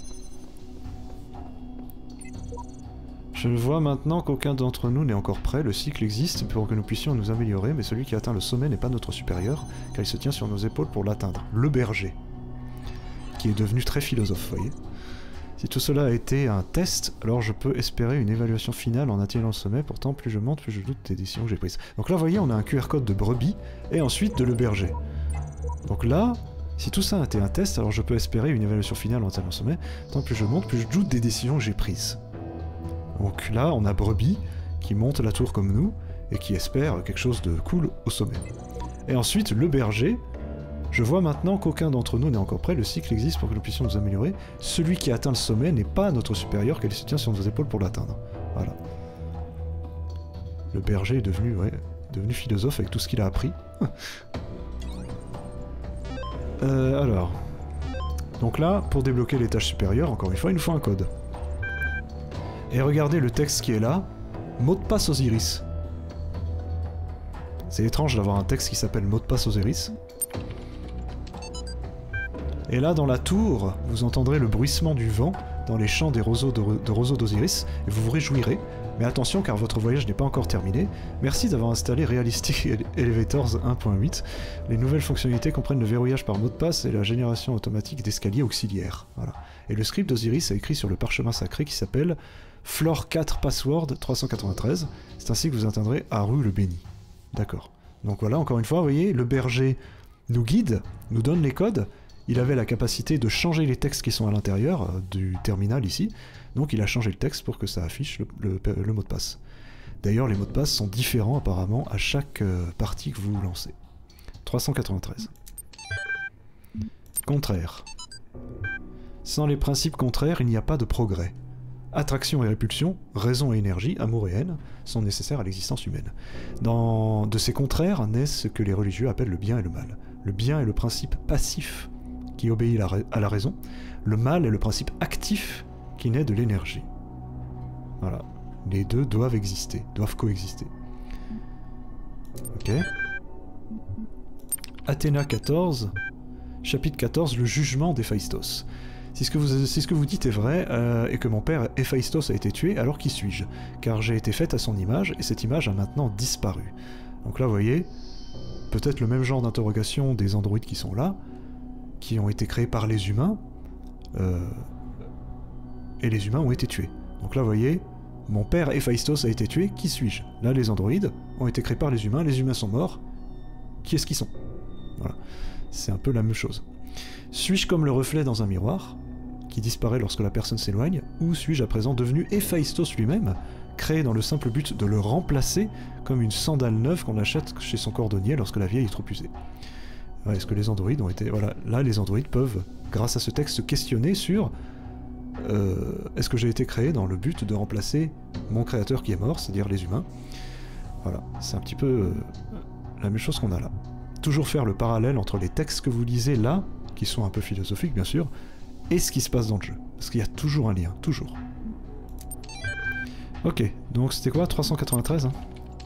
Je vois maintenant qu'aucun d'entre nous n'est encore prêt, le cycle existe pour que nous puissions nous améliorer, mais celui qui atteint le sommet n'est pas notre supérieur, car il se tient sur nos épaules pour l'atteindre. Le berger. Qui est devenu très philosophe, vous voyez. Si tout cela a été un test, alors je peux espérer une évaluation finale en atteignant le sommet. Pourtant, plus je monte, plus je doute des décisions que j'ai prises. Donc là, vous voyez, on a un QR code de brebis et ensuite de le berger. Donc là, si tout ça a été un test, alors je peux espérer une évaluation finale en atteignant le sommet. Pourtant, plus je monte, plus je doute des décisions que j'ai prises. Donc là, on a brebis qui monte la tour comme nous et qui espère quelque chose de cool au sommet. Et ensuite, le berger. Je vois maintenant qu'aucun d'entre nous n'est encore prêt, le cycle existe pour que nous puissions nous améliorer. Celui qui atteint le sommet n'est pas notre supérieur, car il se tient sur nos épaules pour l'atteindre. Voilà. Le berger est devenu, ouais, devenu philosophe avec tout ce qu'il a appris. Alors. Donc là, pour débloquer l'étage supérieur, encore une fois, il nous faut un code. Et regardez le texte qui est là. Mot de passe Osiris. C'est étrange d'avoir un texte qui s'appelle Mot de passe Osiris. Et là, dans la tour, vous entendrez le bruissement du vent dans les champs des roseaux d'Osiris, et vous vous réjouirez. Mais attention, car votre voyage n'est pas encore terminé. Merci d'avoir installé Realistic Elevators 1.8. Les nouvelles fonctionnalités comprennent le verrouillage par mot de passe et la génération automatique d'escaliers auxiliaires. Voilà. Et le script d'Osiris a écrit sur le parchemin sacré qui s'appelle Floor 4 Password 393. C'est ainsi que vous atteindrez Haru le béni. D'accord. Donc voilà, encore une fois, vous voyez, le berger nous guide, nous donne les codes. Il avait la capacité de changer les textes qui sont à l'intérieur du terminal ici, donc il a changé le texte pour que ça affiche le mot de passe. D'ailleurs, les mots de passe sont différents apparemment à chaque partie que vous lancez. 393. Contraire. Sans les principes contraires, il n'y a pas de progrès. Attraction et répulsion, raison et énergie, amour et haine sont nécessaires à l'existence humaine. De ces contraires naissent ce que les religieux appellent le bien et le mal. Le bien est le principe passif qui obéit à la raison. Le mal est le principe actif qui naît de l'énergie. Voilà. Les deux doivent exister, doivent coexister. Ok. Athéna 14, chapitre 14, le jugement d'Héphaïstos. Si ce que vous dites est vrai, et que mon père Héphaïstos a été tué, alors qui suis-je? Car j'ai été faite à son image, et cette image a maintenant disparu. Donc là, vous voyez, peut-être le même genre d'interrogation des androïdes qui sont là, qui ont été créés par les humains, et les humains ont été tués. Donc là, vous voyez, mon père Héphaïstos a été tué, qui suis-je? Là, les androïdes ont été créés par les humains sont morts, qui est-ce qu'ils sont? Voilà, c'est un peu la même chose. Suis-je comme le reflet dans un miroir, qui disparaît lorsque la personne s'éloigne, ou suis-je à présent devenu Héphaïstos lui-même, créé dans le simple but de le remplacer comme une sandale neuve qu'on achète chez son cordonnier lorsque la vieille est trop usée? Ouais, est-ce que les androïdes ont été... Voilà, là les androïdes peuvent, grâce à ce texte, se questionner sur est-ce que j'ai été créé dans le but de remplacer mon créateur qui est mort, c'est-à-dire les humains? Voilà, c'est un petit peu la même chose qu'on a là. Toujours faire le parallèle entre les textes que vous lisez là, qui sont un peu philosophiques bien sûr, et ce qui se passe dans le jeu. Parce qu'il y a toujours un lien, toujours. Ok, donc c'était quoi, 393 hein?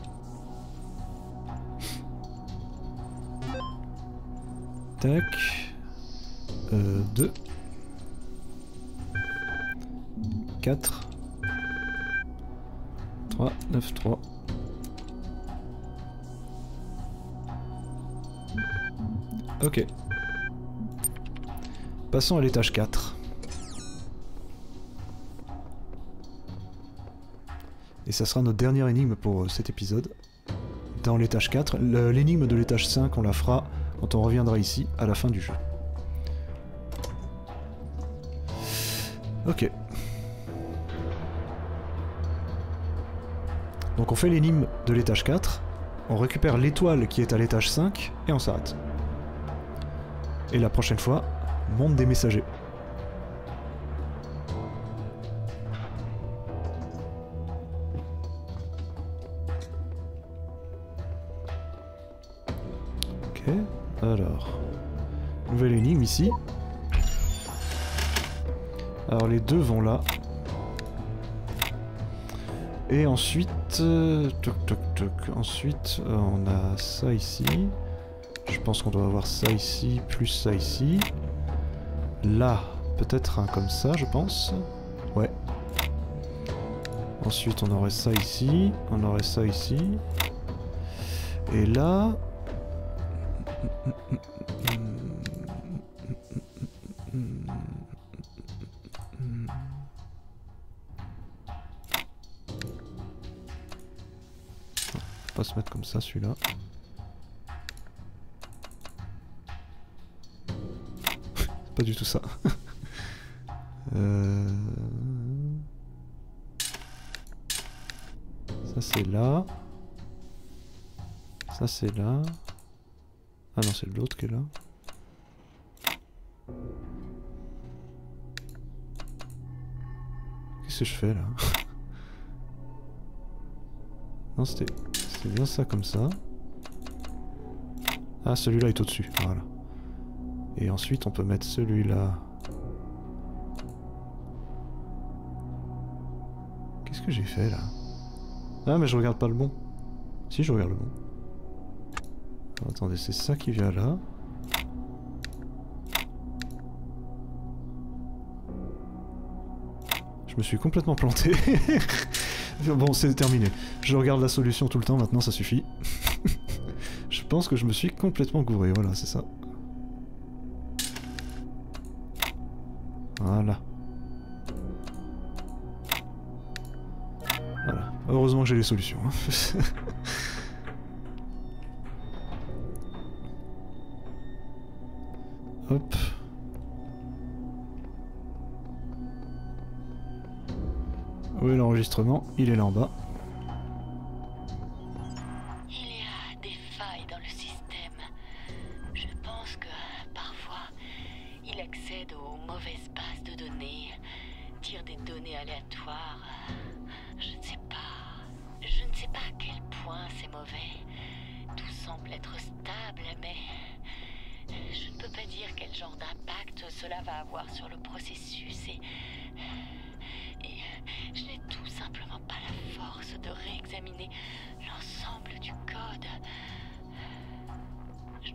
Tac. 2. 4. 3, 9, 3. Ok. Passons à l'étage 4. Et ça sera notre dernière énigme pour cet épisode. Dans l'étage 4. L'énigme de l'étage 5, on la fera quand on reviendra ici, à la fin du jeu. Ok. Donc on fait l'énigme de l'étage 4, on récupère l'étoile qui est à l'étage 5, et on s'arrête. Et la prochaine fois, monde des messagers. Ok, alors... Nouvelle énigme ici. Alors les deux vont là. Et ensuite... Ensuite, on a ça ici. Je pense qu'on doit avoir ça ici, plus ça ici. Là, peut-être un comme ça, je pense. Ouais. Ensuite, on aurait ça ici. On aurait ça ici. Et là... pas se mettre comme ça celui-là. Pas du tout ça. Ça c'est là. Ça c'est là. Ah non, c'est l'autre qui est là. Qu'est-ce que je fais là? Non, c'était bien ça comme ça. Ah, celui-là est au-dessus, voilà. Et ensuite on peut mettre celui-là. Qu'est-ce que j'ai fait là? Ah mais je regarde pas le bon. Si, je regarde le bon. Alors, attendez, c'est ça qui vient là. Je me suis complètement planté. Bon, c'est terminé. Je regarde la solution tout le temps, maintenant ça suffit. Je pense que je me suis complètement gouré, voilà, c'est ça. Voilà. Voilà. Heureusement que j'ai les solutions. Hein. Hop. Où est l'enregistrement? Il est là en bas. Il y a des failles dans le système. Je pense que parfois, il accède aux mauvaises bases de données, tire des données aléatoires. Je ne sais pas. Je ne sais pas à quel point c'est mauvais. Tout semble être stable, mais je ne peux pas dire quel genre d'impact cela va avoir sur le processus et je n'ai tout simplement pas la force de réexaminer l'ensemble du code. Je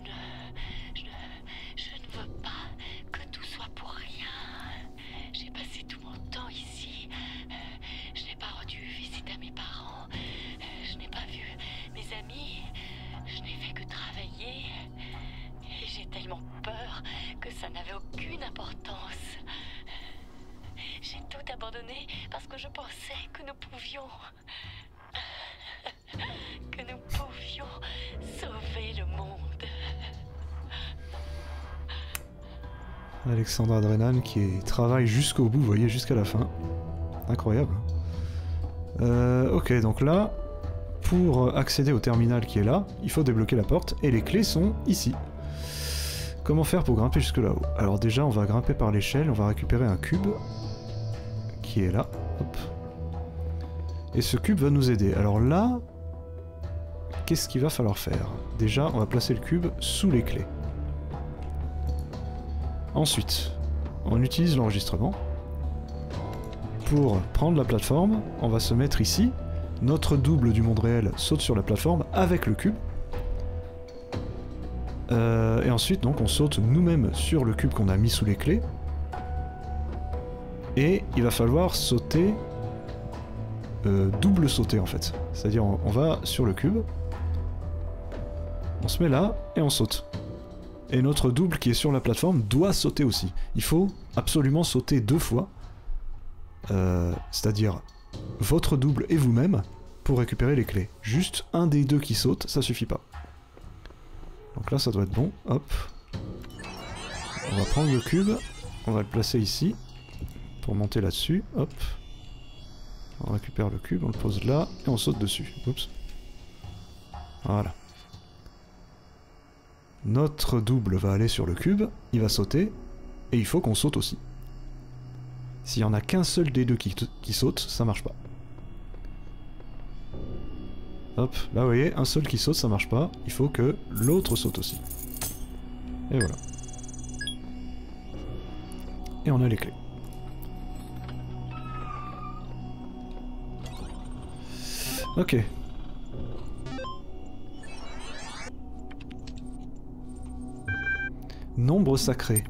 ne veux pas que tout soit pour rien. J'ai passé tout mon temps ici. Je n'ai pas rendu visite à mes parents. Je n'ai pas vu mes amis. Je n'ai fait que travailler. Et j'ai tellement peur que ça n'avait aucune importance. J'ai tout abandonné parce que je pensais que nous pouvions... sauver le monde. Alexandra Drennan qui travaille jusqu'au bout, vous voyez, jusqu'à la fin. Incroyable. Ok, donc là, pour accéder au terminal qui est là, il faut débloquer la porte et les clés sont ici. Comment faire pour grimper jusque là-haut? Alors déjà, on va grimper par l'échelle, on va récupérer un cube qui est là. Hop. Et ce cube va nous aider. Alors là, qu'est-ce qu'il va falloir faire? Déjà, on va placer le cube sous les clés. Ensuite, on utilise l'enregistrement. Pour prendre la plateforme, on va se mettre ici. Notre double du monde réel saute sur la plateforme avec le cube. Et ensuite, donc, on saute nous-mêmes sur le cube qu'on a mis sous les clés. Et il va falloir sauter... double sauter en fait. C'est-à-dire, on va sur le cube. On se met là et on saute. Et notre double qui est sur la plateforme doit sauter aussi. Il faut absolument sauter 2 fois. C'est-à-dire votre double et vous-même pour récupérer les clés. Juste un des deux qui saute, ça suffit pas. Donc là ça doit être bon. Hop. On va prendre le cube. On va le placer ici. Pour monter là-dessus. Hop. On récupère le cube, on le pose là et on saute dessus. Oups. Voilà. Notre double va aller sur le cube, il va sauter, et il faut qu'on saute aussi. S'il n'y en a qu'un seul des deux qui saute, ça marche pas. Hop, là vous voyez, un seul qui saute, ça marche pas, il faut que l'autre saute aussi. Et voilà. Et on a les clés. Ok. Nombre sacré.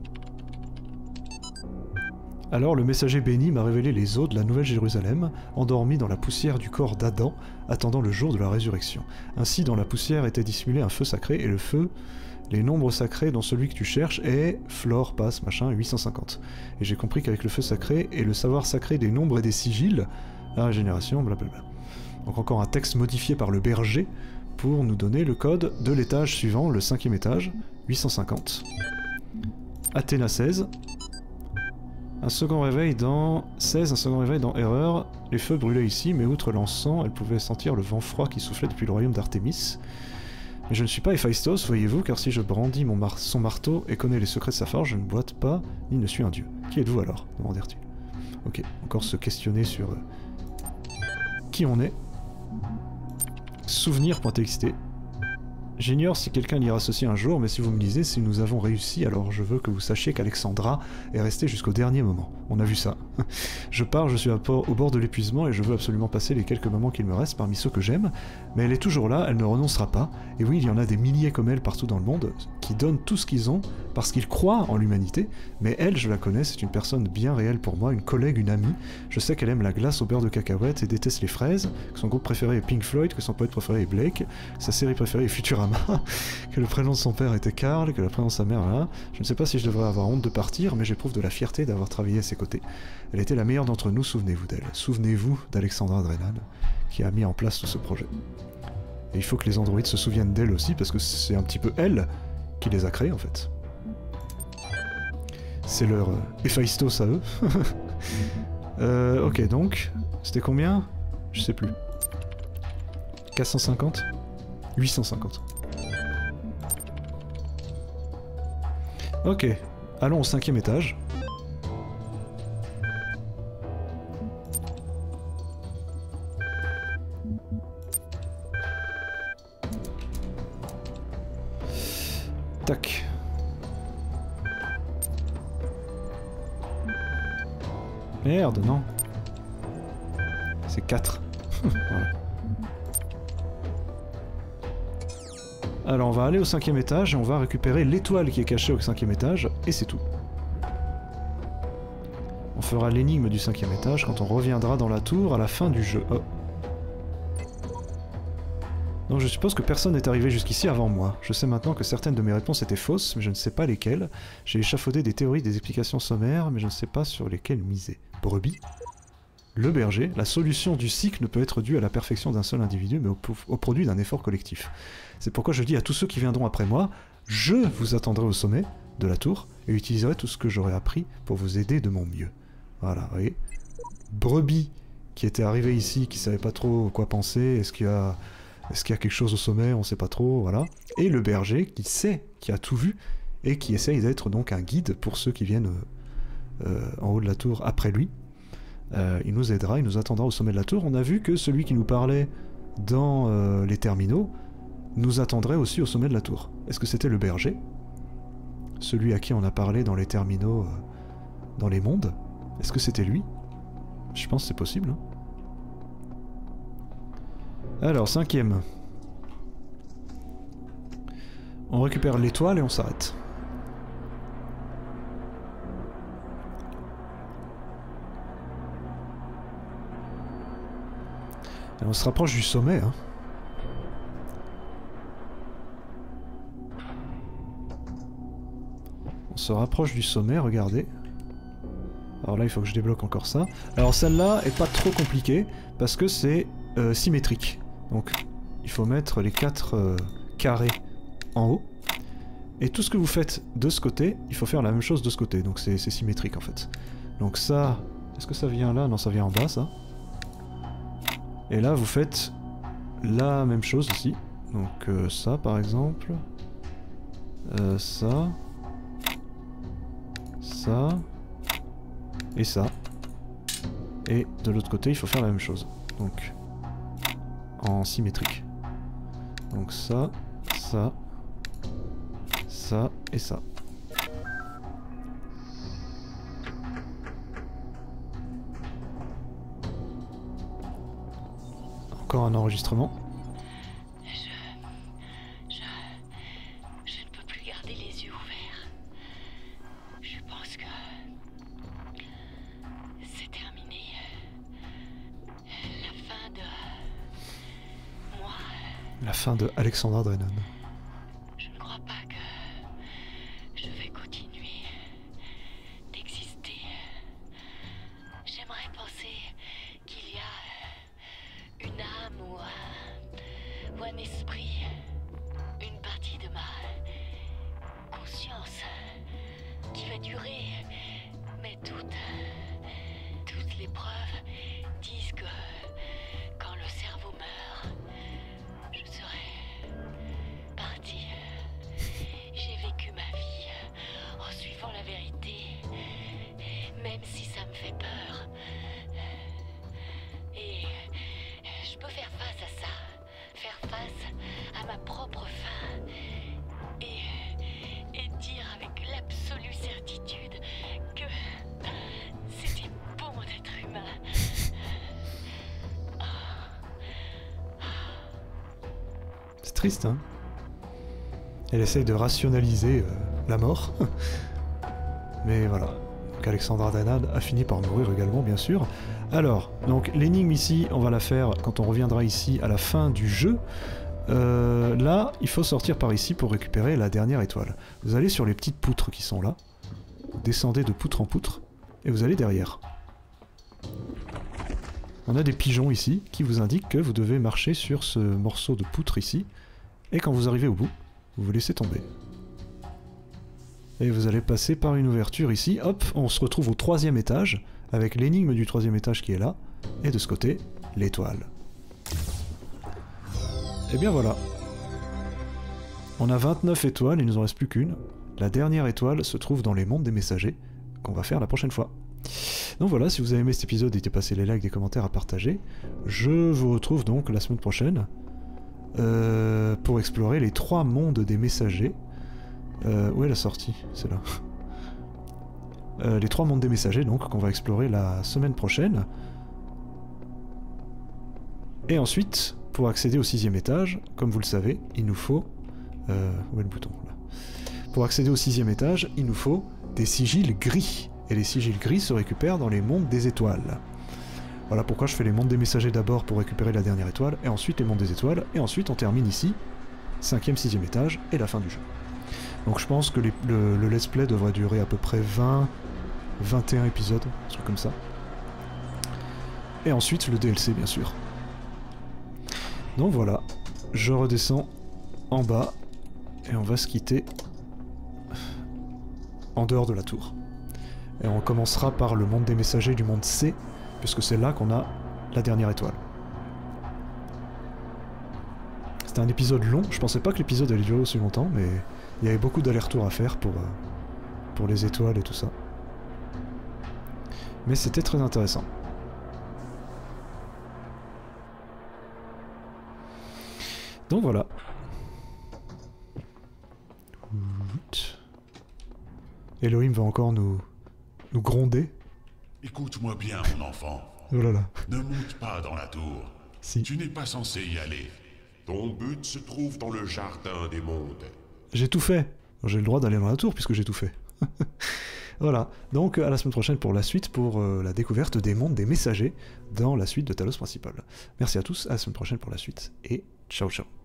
Alors le messager béni m'a révélé les eaux de la Nouvelle Jérusalem, endormis dans la poussière du corps d'Adam, attendant le jour de la résurrection. Ainsi dans la poussière était dissimulé un feu sacré, et le feu, les nombres sacrés dont celui que tu cherches est, flore, passe, machin, 850. Et j'ai compris qu'avec le feu sacré et le savoir sacré des nombres et des sigils, la régénération, blablabla. Donc encore un texte modifié par le berger pour nous donner le code de l'étage suivant, le 5e étage, 850. Athéna 16. Un second réveil dans 16, un second réveil dans Erreur. Les feux brûlaient ici, mais outre l'encens, elle pouvait sentir le vent froid qui soufflait depuis le royaume d'Artémis. Mais je ne suis pas Héphaïstos, voyez-vous, car si je brandis son marteau et connais les secrets de sa forge, je ne boite pas, ni ne suis un dieu. Qui êtes-vous alors? Demandèrent-ils. Ok, encore se questionner sur qui on est. Souvenir.txt. J'ignore si quelqu'un l'y associe un jour, mais si vous me lisez, si nous avons réussi, alors je veux que vous sachiez qu'Alexandra est restée jusqu'au dernier moment. On a vu ça. Je pars, je suis au bord de l'épuisement et je veux absolument passer les quelques moments qu'il me reste parmi ceux que j'aime, mais elle est toujours là, elle ne renoncera pas, et oui, il y en a des milliers comme elle partout dans le monde, qui donnent tout ce qu'ils ont, parce qu'ils croient en l'humanité, mais elle, je la connais, c'est une personne bien réelle pour moi, une collègue, une amie, je sais qu'elle aime la glace au beurre de cacahuètes et déteste les fraises, que son groupe préféré est Pink Floyd, que son poète préféré est Blake, que sa série préférée est Futurama, que le prénom de son père était Karl, que le prénom de sa mère, voilà. Je ne sais pas si je devrais avoir honte de partir, mais j'éprouve de la fierté d'avoir travaillé à ses côtés. Elle était la meilleure d'entre nous, souvenez-vous d'elle. Souvenez-vous d'Alexandra Drennan, qui a mis en place tout ce projet. Et il faut que les androïdes se souviennent d'elle aussi, parce que c'est un petit peu elle qui les a créés, en fait. C'est leur Héphaïstos à eux. Ok, donc, c'était combien? Je sais plus. 450 850. Ok, allons au 5e étage. Tac. Merde, non. C'est 4. Voilà. Alors on va aller au 5e étage et on va récupérer l'étoile qui est cachée au 5e étage, et c'est tout. On fera l'énigme du 5e étage quand on reviendra dans la tour à la fin du jeu. Oh. Donc je suppose que personne n'est arrivé jusqu'ici avant moi. Je sais maintenant que certaines de mes réponses étaient fausses, mais je ne sais pas lesquelles. J'ai échafaudé des théories, des explications sommaires, mais je ne sais pas sur lesquelles miser. Brebis. Le berger, la solution du cycle ne peut être due à la perfection d'un seul individu, mais au produit d'un effort collectif. C'est pourquoi je dis à tous ceux qui viendront après moi, je vous attendrai au sommet de la tour, et utiliserai tout ce que j'aurai appris pour vous aider de mon mieux. Voilà, vous voyez. Brebis, qui était arrivé ici, qui savait pas trop quoi penser, est-ce qu'il y a quelque chose au sommet, on sait pas trop, voilà. Et le berger, qui sait, qui a tout vu, et qui essaye d'être donc un guide pour ceux qui viennent en haut de la tour après lui. Il nous aidera, il nous attendra au sommet de la tour. On a vu que celui qui nous parlait dans les terminaux nous attendrait aussi au sommet de la tour. Est-ce que c'était le berger? Celui à qui on a parlé dans les terminaux, dans les mondes? Est-ce que c'était lui? Je pense que c'est possible. Hein. Alors, 5e. On récupère l'étoile et on s'arrête. Et on se rapproche du sommet, hein. On se rapproche du sommet, regardez. Alors là, il faut que je débloque encore ça. Alors celle-là est pas trop compliquée, parce que c'est symétrique. Donc, il faut mettre les 4 carrés en haut. Et tout ce que vous faites de ce côté, il faut faire la même chose de ce côté. Donc c'est symétrique, en fait. Donc ça... Est-ce que ça vient là? Non, ça vient en bas, ça. Et là, vous faites la même chose ici. Donc ça, par exemple. Ça. Ça. Et ça. Et de l'autre côté, il faut faire la même chose. Donc, en symétrique. Donc ça, ça, ça et ça. Encore un enregistrement. Je ne peux plus garder les yeux ouverts. Je pense que c'est terminé. La fin de moi. La fin de Alexandra Drennan. Je ne crois pas que je vais continuer d'exister. J'aimerais penser qu'il y a une âme ou un esprit les preuves disent que quand le cerveau meurt, je serai partie. J'ai vécu ma vie en suivant la vérité, même si ça me fait peur. Et je peux faire face à ça, faire face à ma propre fin, et dire avec l'absolue certitude que c'était bon d'être humain. C'est triste, hein? Elle essaye de rationaliser la mort. Mais voilà. Donc Alexandra Danad a fini par mourir également, bien sûr. Alors, donc l'énigme ici, on va la faire quand on reviendra ici à la fin du jeu. Là, il faut sortir par ici pour récupérer la dernière étoile. Vous allez sur les petites poutres qui sont là. Vous descendez de poutre en poutre. Et vous allez derrière. On a des pigeons ici qui vous indiquent que vous devez marcher sur ce morceau de poutre ici. Et quand vous arrivez au bout, vous vous laissez tomber. Et vous allez passer par une ouverture ici. Hop, on se retrouve au 3e étage, avec l'énigme du 3e étage qui est là. Et de ce côté, l'étoile. Et bien voilà. On a 29 étoiles, il ne nous en reste plus qu'une. La dernière étoile se trouve dans les mondes des messagers, qu'on va faire la prochaine fois. Donc voilà, si vous avez aimé cet épisode, n'hésitez pas à passer les likes, des commentaires, à partager. Je vous retrouve donc la semaine prochaine pour explorer les 3 mondes des messagers. Où est la sortie? C'est là. Les 3 mondes des messagers, donc, qu'on va explorer la semaine prochaine. Et ensuite, pour accéder au 6e étage, comme vous le savez, il nous faut... où est le bouton là? Pour accéder au 6e étage, il nous faut des sigils gris. Et les sigils gris se récupèrent dans les mondes des étoiles. Voilà pourquoi je fais les mondes des messagers d'abord pour récupérer la dernière étoile, et ensuite les mondes des étoiles, et ensuite on termine ici, 5e, 6e étage, et la fin du jeu. Donc je pense que le let's play devrait durer à peu près 21 épisodes, un truc comme ça. Et ensuite le DLC bien sûr. Donc voilà, je redescends en bas, et on va se quitter en dehors de la tour. Et on commencera par le monde des messagers du monde C, puisque c'est là qu'on a la dernière étoile. C'était un épisode long, je pensais pas que l'épisode allait durer aussi longtemps, mais il y avait beaucoup d'allers-retours à faire pour les étoiles et tout ça. Mais c'était très intéressant. Donc voilà. Elohim va encore nous gronder. Écoute-moi bien, mon enfant. Oh là là. Ne monte pas dans la tour. Si. Tu n'es pas censé y aller. Ton but se trouve dans le jardin des mondes. J'ai tout fait. J'ai le droit d'aller dans la tour puisque j'ai tout fait. Voilà. Donc à la semaine prochaine pour la suite, pour la découverte des mondes des messagers dans la suite de Talos Principal. Merci à tous, à la semaine prochaine pour la suite et ciao ciao.